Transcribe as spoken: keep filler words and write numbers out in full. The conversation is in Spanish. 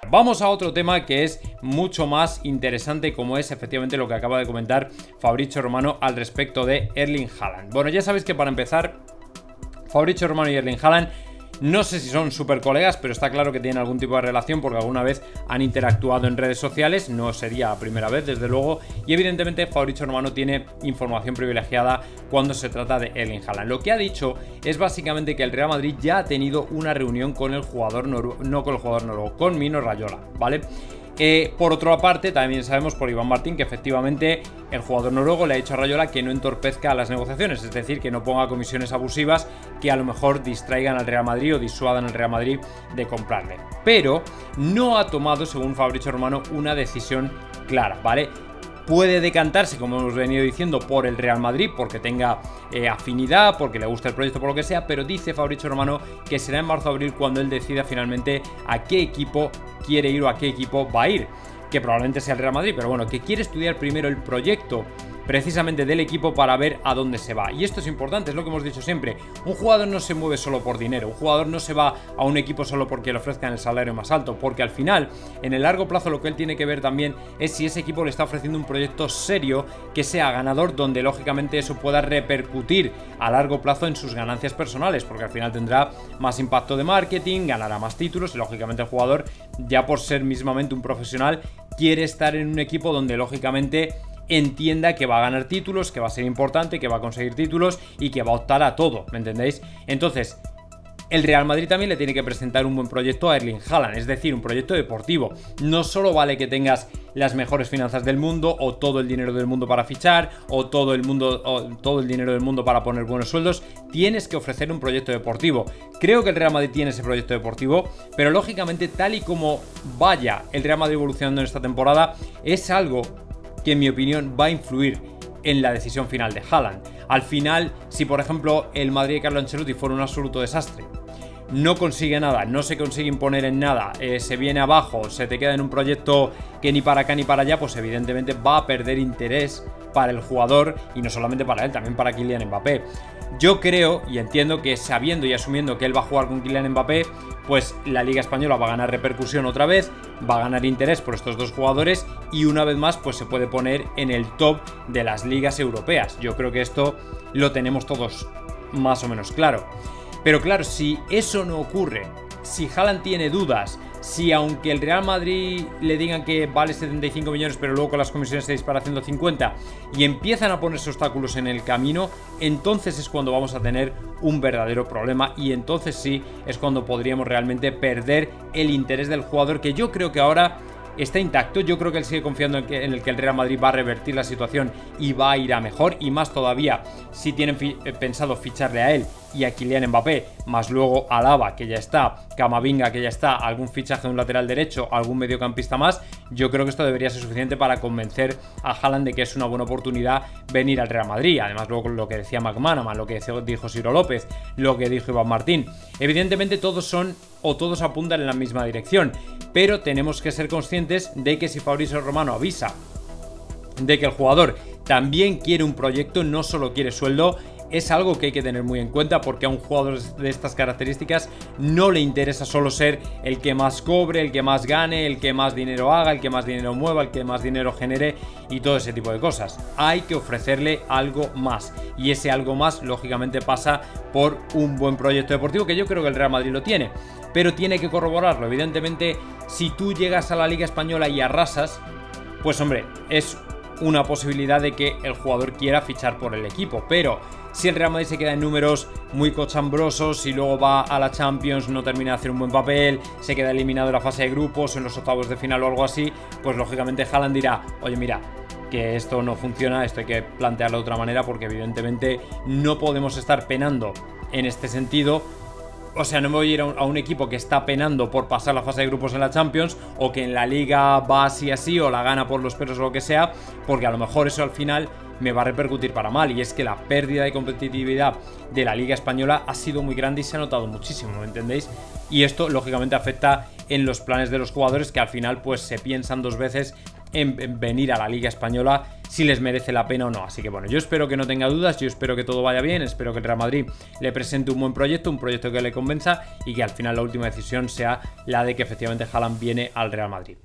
vamos a otro tema que es mucho más interesante, como es efectivamente lo que acaba de comentar Fabrizio Romano al respecto de Erling Haaland. Bueno, ya sabéis que para empezar, Fabrizio Romano y Erling Haaland no sé si son súper colegas, pero está claro que tienen algún tipo de relación porque alguna vez han interactuado en redes sociales, no sería la primera vez desde luego, y evidentemente Fabrizio Romano tiene información privilegiada cuando se trata de Erling Haaland. Lo que ha dicho es básicamente que el Real Madrid ya ha tenido una reunión con el jugador noruego, no con el jugador noruego, con Mino Raiola, ¿vale? Eh, por otra parte, también sabemos por Iván Martín que efectivamente el jugador noruego le ha dicho a Raiola que no entorpezca las negociaciones, es decir, que no ponga comisiones abusivas que a lo mejor distraigan al Real Madrid o disuadan al Real Madrid de comprarle. Pero no ha tomado, según Fabrizio Romano, una decisión clara, ¿vale? Puede decantarse, como hemos venido diciendo, por el Real Madrid, porque tenga eh, afinidad, porque le gusta el proyecto, por lo que sea, pero dice Fabrizio Romano que será en marzo o abril cuando él decida finalmente a qué equipo quiere ir o a qué equipo va a ir, que probablemente sea el Real Madrid, pero bueno, que quiere estudiar primero el proyecto precisamente del equipo para ver a dónde se va. Y esto es importante, es lo que hemos dicho siempre. Un jugador no se mueve solo por dinero, un jugador no se va a un equipo solo porque le ofrezcan el salario más alto, porque al final, en el largo plazo, lo que él tiene que ver también es si ese equipo le está ofreciendo un proyecto serio que sea ganador, donde lógicamente eso pueda repercutir a largo plazo en sus ganancias personales, porque al final tendrá más impacto de marketing, ganará más títulos y lógicamente el jugador, ya por ser mismamente un profesional, quiere estar en un equipo donde lógicamente entienda que va a ganar títulos, que va a ser importante, que va a conseguir títulos y que va a optar a todo, ¿me entendéis? Entonces, el Real Madrid también le tiene que presentar un buen proyecto a Erling Haaland, es decir, un proyecto deportivo. No solo vale que tengas las mejores finanzas del mundo o todo el dinero del mundo para fichar o todo el mundo o todo el dinero del mundo para poner buenos sueldos, tienes que ofrecer un proyecto deportivo. Creo que el Real Madrid tiene ese proyecto deportivo, pero lógicamente tal y como vaya el Real Madrid evolucionando en esta temporada, es algo que en mi opinión va a influir en la decisión final de Haaland. Al final, si por ejemplo el Madrid de Carlo Ancelotti fuera un absoluto desastre, no consigue nada, no se consigue imponer en nada, eh, se viene abajo, se te queda en un proyecto que ni para acá ni para allá, pues evidentemente va a perder interés para el jugador y no solamente para él, también para Kylian Mbappé. Yo creo y entiendo que sabiendo y asumiendo que él va a jugar con Kylian Mbappé, pues la Liga Española va a ganar repercusión otra vez, va a ganar interés por estos dos jugadores y una vez más pues se puede poner en el top de las ligas europeas. Yo creo que esto lo tenemos todos más o menos claro. Pero claro, si eso no ocurre, si Haaland tiene dudas, si aunque el Real Madrid le digan que vale setenta y cinco millones, pero luego con las comisiones se dispara haciendo cincuenta y empiezan a ponerse obstáculos en el camino, entonces es cuando vamos a tener un verdadero problema y entonces sí es cuando podríamos realmente perder el interés del jugador, que yo creo que ahora está intacto. Yo creo que él sigue confiando en, que, en el que el Real Madrid va a revertir la situación y va a ir a mejor, y más todavía si tienen fi pensado ficharle a él y a Kylian Mbappé, más luego a Alaba, que ya está, Camavinga, que ya está, algún fichaje de un lateral derecho, algún mediocampista más. Yo creo que esto debería ser suficiente para convencer a Haaland de que es una buena oportunidad venir al Real Madrid. Además, luego lo que decía McManaman, lo que dijo Ciro López, lo que dijo Iván Martín, evidentemente todos son o todos apuntan en la misma dirección, pero tenemos que ser conscientes de que si Fabrizio Romano avisa de que el jugador también quiere un proyecto, no solo quiere sueldo, es algo que hay que tener muy en cuenta, porque a un jugador de estas características no le interesa solo ser el que más cobre, el que más gane, el que más dinero haga, el que más dinero mueva, el que más dinero genere y todo ese tipo de cosas. Hay que ofrecerle algo más, y ese algo más lógicamente pasa por un buen proyecto deportivo, que yo creo que el Real Madrid lo tiene, pero tiene que corroborarlo. Evidentemente, si tú llegas a la Liga Española y arrasas, pues hombre, es una posibilidad de que el jugador quiera fichar por el equipo, pero si el Real Madrid se queda en números muy cochambrosos y luego va a la Champions, no termina de hacer un buen papel, se queda eliminado en la fase de grupos, en los octavos de final o algo así, pues lógicamente Haaland dirá, oye mira, que esto no funciona, esto hay que plantearlo de otra manera, porque evidentemente no podemos estar penando en este sentido. O sea, no me voy a ir a un, a un equipo que está penando por pasar la fase de grupos en la Champions, o que en la Liga va así así o la gana por los pelos o lo que sea, porque a lo mejor eso al final me va a repercutir para mal, y es que la pérdida de competitividad de la Liga Española ha sido muy grande y se ha notado muchísimo, ¿me entendéis? Y esto lógicamente afecta en los planes de los jugadores, que al final pues se piensan dos veces en venir a la Liga Española si les merece la pena o no. Así que bueno, yo espero que no tenga dudas, yo espero que todo vaya bien, espero que el Real Madrid le presente un buen proyecto, un proyecto que le convenza y que al final la última decisión sea la de que efectivamente Haaland viene al Real Madrid.